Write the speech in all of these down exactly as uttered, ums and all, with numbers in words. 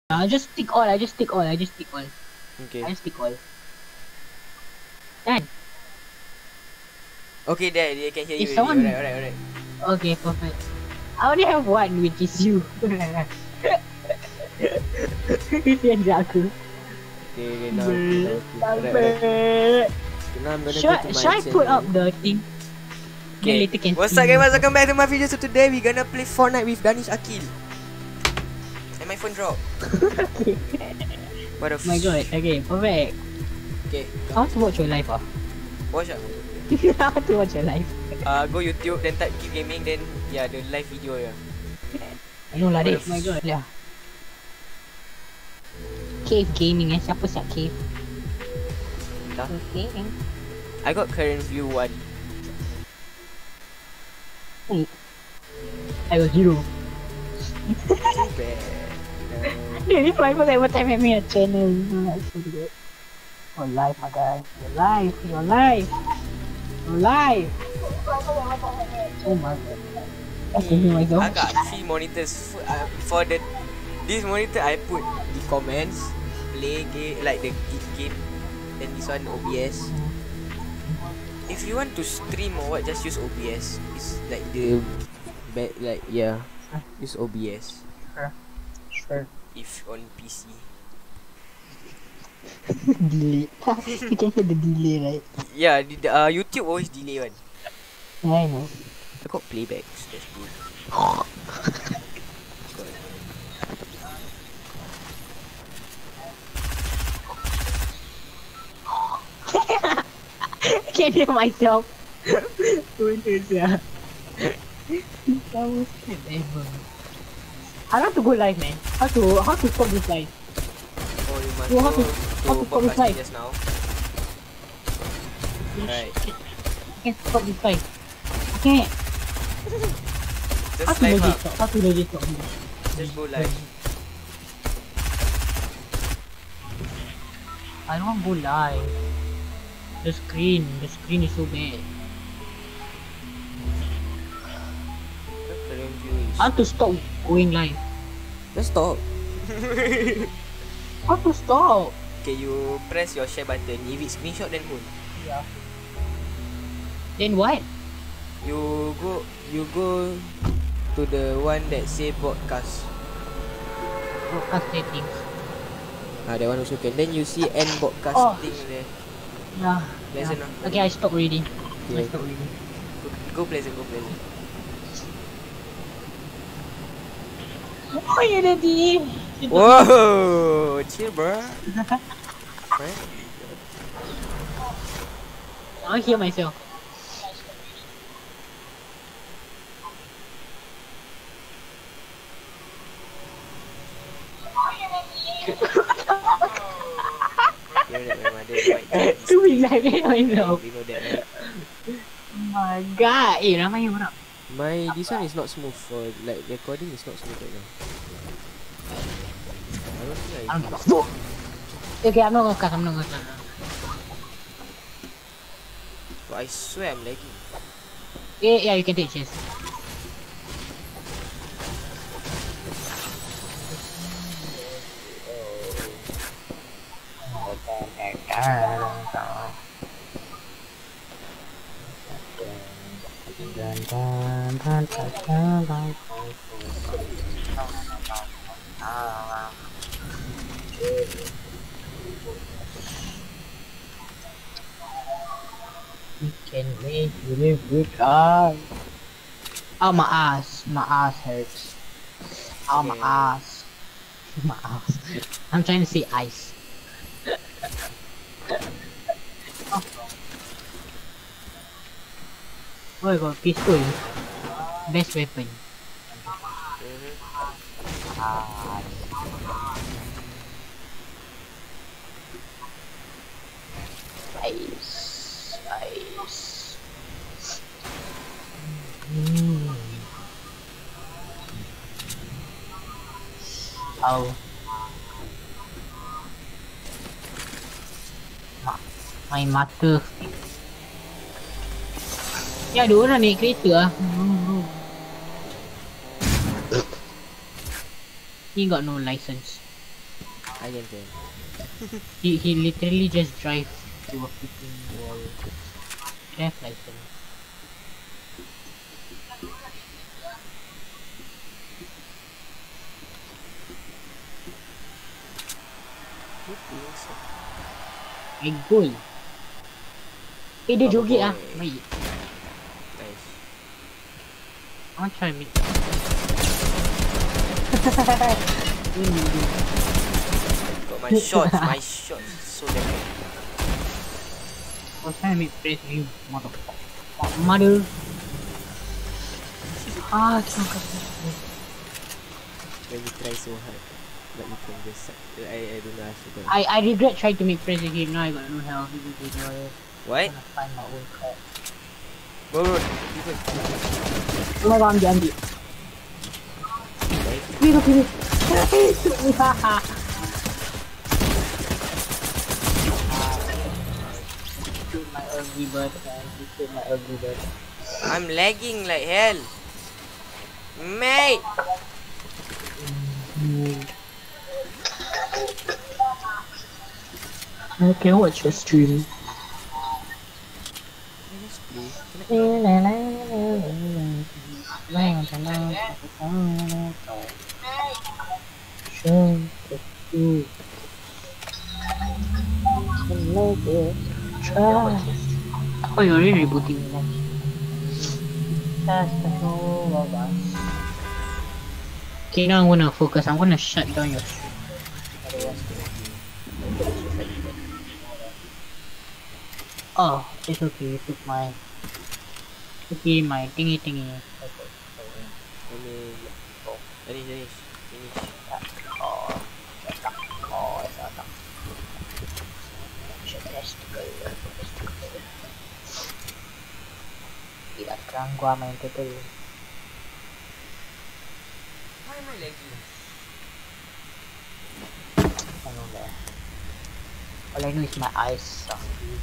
I just stick all, I just stick all, I just stick all. Okay. I just stick all. Done. Okay, there, they can hear you. If someone... Alright, alright, alright. Okay, perfect. I only have one, which is you. Kesian je aku. Okay, okay, now okay, now okay. Alright, alright. Okay, now I'm gonna Should, go to my should I put channel. up the thing? Then later can What's see up guys, you. welcome back to my video. So today we gonna play Fortnite with Danish Akil. And my phone dropped. Okay. What a Oh my god, okay, perfect. Okay. How to watch your live ah? Watch ah. How to watch your live? Uh, go YouTube, then type Keep Gaming, then yeah, the live video yeah. I know lah, Dave. Oh my god, yeah. Cave Gaming eh, siapa siap Cave? Entah. Okay. I got current view one. I was hero. Too bad. Dude, this my first ever time having a channel. That's so good. Your life, my guy. Your life, your life. Your life. Oh my god. I'm thinking myself. I got three monitors. Uh, for the this monitor I put the comments, play game like the game, then this one O B S. If you want to stream or what, just use O B S. It's like the bad, like yeah, use O B S. Sure. Sure. If on P C. Delay. You can hear the delay, right? Yeah, the, the, uh, YouTube always delay one. Yeah, I know. I got playbacks. That's good. I can't hear myself. Goodness, yeah. That was ever. I want to go live, man. How to how to stop this live? Oh, you must You have go to- to have to stop this broadcasting live. just now. Right. I can't stop this live. I can't. How Just to live legit up. stop? How to legit stop this? Just go live. I don't want to go live. The screen, the screen is so bad. Current view is. How to stop going live? Just stop. How to stop? Okay, you press your share button. If it's screenshot, then hold. Yeah. Then what? You go, you go to the one that say broadcast. Broadcast settings. Ah, that one also can. Then you see end broadcasting Oh. there. Yeah. Pleasant, yeah. ah. Okay, I stop already. I Okay. stop already. Go, go pleasant, go pleasant. Oh, ya daddy. Whoa, chill, bro. Right? I hear myself. You know that my mother might Tu bila I hear myself. You know that, right? Oh my god. Eh, ramai orang. My this one is not smooth for like recording is not smooth right now. I don't think I. I don't give a fuck. Okay, I'm not gonna cut. I'm not gonna cut. But I swear I'm lagging. Yeah, yeah, you can take chance. We can make you live with us. Oh, my ass. My ass hurts. Oh, my Okay. ass. My ass. I'm trying to say ice. Oh. Oh, I got pistol. Best weapon. Mm-hmm. Ah. Ice. Ice. Mm. Oh. Ma- My mata. Ya, ada orang naik kereta ah. He got no license. I can tell. He he literally just drive to a freaking wall. Drive license. My goal. Eh, dia Baba joget boy. ah. Baik. Nice. I want to try mid. Got my shots, my shots. So damn good. I was trying to make press you, motherfucker. Mother. Ah, it's not good. When you try so hard, but you can just I I don't know how to do. I I regret trying to make press with him. Now I got no health. What? I'm gonna find my own crap. Bro, bro, people. Oh my god, ambil, ambil. Right? Wait, okay, wait. Shoot my ugly bird, man. Shoot my ugly bird. I'm lagging like hell. Mate! I can watch your stream. Let's play. Oh, you're really rebooting me. That's the whole of us. Okay, now I'm gonna focus. I'm gonna shut down your stream. Oh, it's okay. You took my. Okay, my thingy thingy. Let me. Finish, finish, finish. Oh, oh, it's not. Testicle, testicle. Tidak sekarang gua main tutul. Why am I lagging? I don't know. All I know is my eyes suck.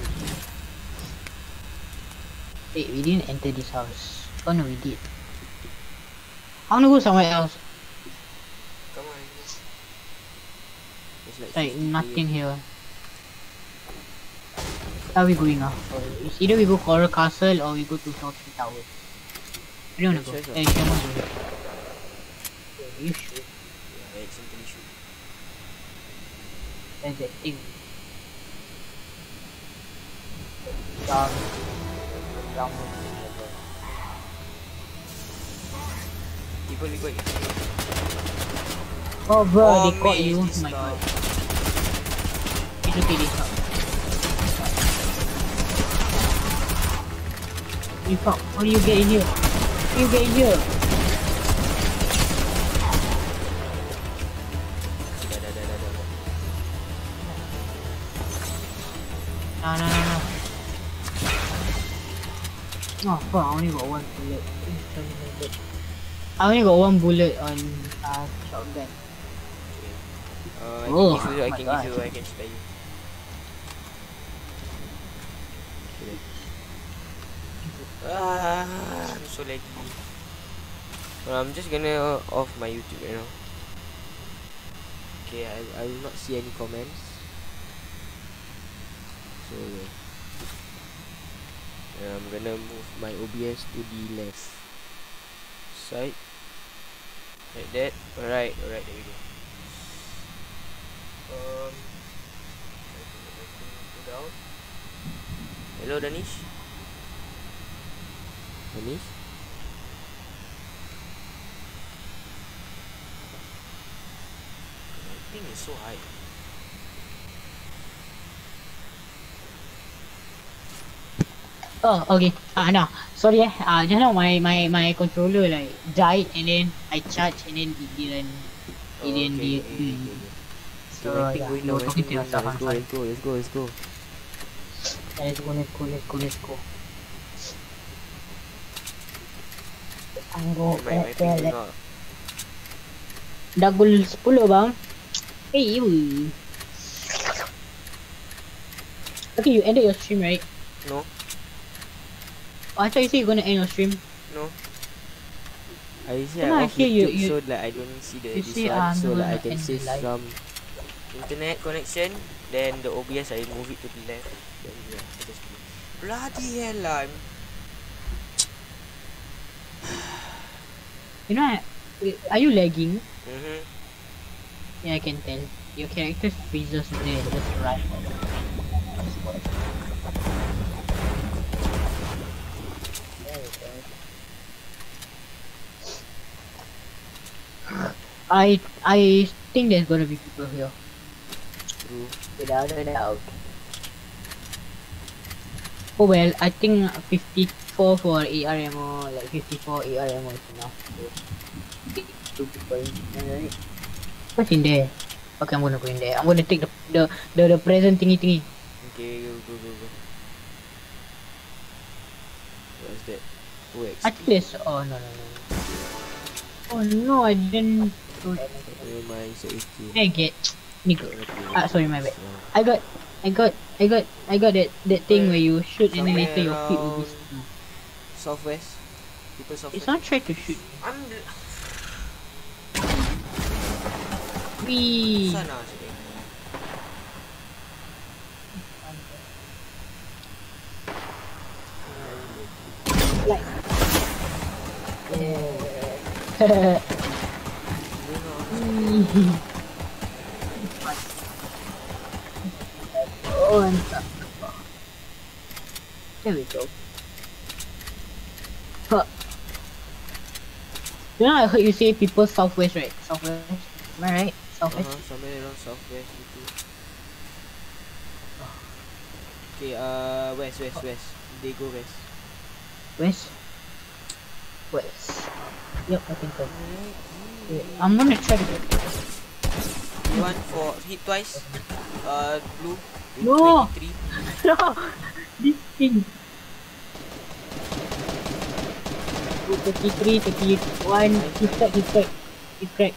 Wait, we didn't enter this house. Oh no, we did. I wanna go somewhere else. Come on. It's like, Like fifty nothing players. here. Where are we going now? It's either we go Coral Castle or we go to South Sea Tower. I don't wanna go. Sure, sure. Hey, come on, go. You should. Yeah, I accidentally shoot. There's that thing. Down. Down. People, people. Oh bro, Oh, they caught mate, you. Oh this my guy. god. It's okay, this up. You fuck, how do you get in here? How do you get in here? Dah, dah, dah, dah, dah. No, no, no, no. Oh fuck, I only got one bullet. I only got one bullet on uh, shotgun. Uh, I Oh, can give you, I my can God. give you, I can spare you. Okay. Ah, I'm so laggy. Well, I'm just gonna off my YouTube right now. Okay, I, I will not see any comments. So yeah. And I'm gonna move my O B S to the left side. Like that. Alright, alright, there we go. Um, I think I can put out. Hello, Danish. Danish. My thing is so high. Oh, okay. Ah, uh, no. Sorry eh. Ah, uh, just now my my my controller like died and then I charged and then it didn't. It didn't. Okay, Okay, okay, mm. okay, okay. So Okay, my yeah, thing going you now, were my talking thing to going yourself. now. I'm Let's go, sorry. let's go, let's go, let's go. Yeah, let's go, let's go, let's go, let's go. I'm go. My, my Let's thing go. going Let's. out. Dah gol sepuluh bang. Hey you. Okay, you ended your stream right? No, Oh, I thought you said you're gonna end your stream. no. I say No, I I off hear you- YouTube you- so that I don't see the you this say, one, um, so you that I wanna can end save the live. some internet connection, then the O B S I move it to the left. Then yeah, I just play. Bloody hell lah. I'm- You know, I- are you lagging? Mhm. Yeah, I can tell. Your character freezes there, just run. I I think there's gonna be people here. True. Without a doubt. Oh well, I think fifty-four for A R ammo, like fifty-four A R ammo is enough. So, two people. Alright. What's in there? Okay, I'm gonna go in there. I'm gonna take the the the, the present thingy thingy. Okay, go go go go. What's that? O X. I think there's. Oh no no no. Oh no, I didn't. Oh, Oh my, so it's you. I get. Nigga. Ah, sorry, my bad. I got, I got, I got, I got that that thing where you shoot and then later your feet will be. still. Southwest. People southwest. It's not try to shoot. I'm Wee. sana sini. Like. Yeah. Oh, and stuff. There we go. Huh. You know, I heard you say people southwest, right? Southwest. Am I right? Southwest. Uh-huh, somewhere around southwest gitu. Okay, uh, west, west, west. They go west. West. West. Yep, I think so. Yeah, I'm gonna try to get. One for hit twice. Uh, blue. No. twenty-three. No! This thing. thirty-three, thirty-one. He's cracked, he's cracked. He's cracked.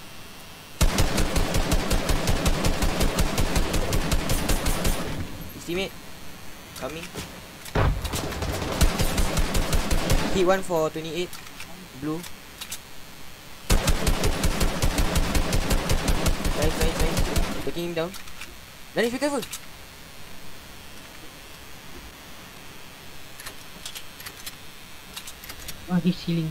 His teammate coming. Hit one for twenty-eight. Blue. Nice, nice, nice. Taking him down. Nice, be careful. Oh, he's healing.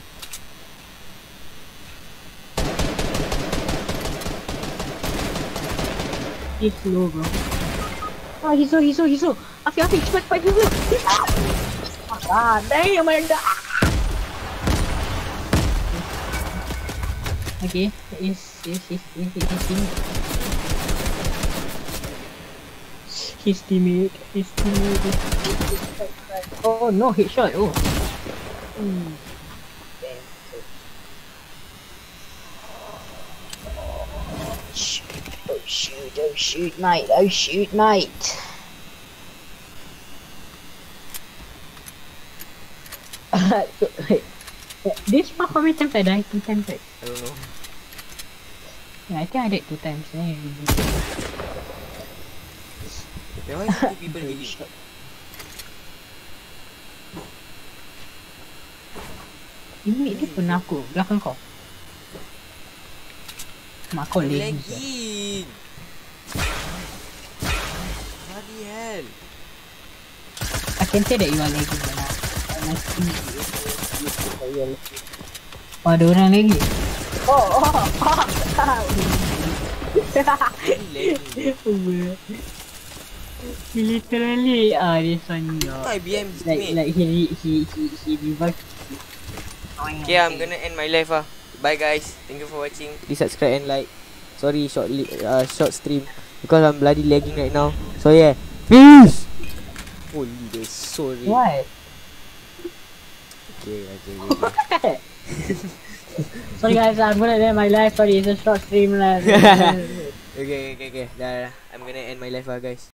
He's low, bro. Oh, he's low, he's low, he's low. Afi, Afi, cepat, cepat, he's low. Ah, damn, I died. Okay, is is is is his teammate. His teammate, his teammate. Oh no, headshot. Oh. Hmm. Damn. Shoot! Oh shoot! Oh shoot, mate! Oh shoot, mate! So, wait. This part how many times I died? Two times, right? I don't know. Yeah, I think I died two times. Then I really Then why is two people healing? Ini dia pernah aku belakang kau. Mak kau I'm lagging. lagging. Bloody hell. I can say that you are lagging right now. And I see you. Oh, ada orang lagi. Oh, oh, oh. Really lagging. Literally, ah, this one, yo. I B M his Like, teammate. like he, he, he, he revived. Okay, I'm gonna end my live ah. Bye guys. Thank you for watching. Please subscribe and like. Sorry, short li uh, short stream because I'm bloody lagging right now. So yeah, peace. Holy, they're so real. What? Okay, okay, okay. Sorry guys, I'm gonna end my life. Sorry, it's a short stream. Lah. Okay, okay, okay. Dah, dah. I'm gonna end my live ah, guys.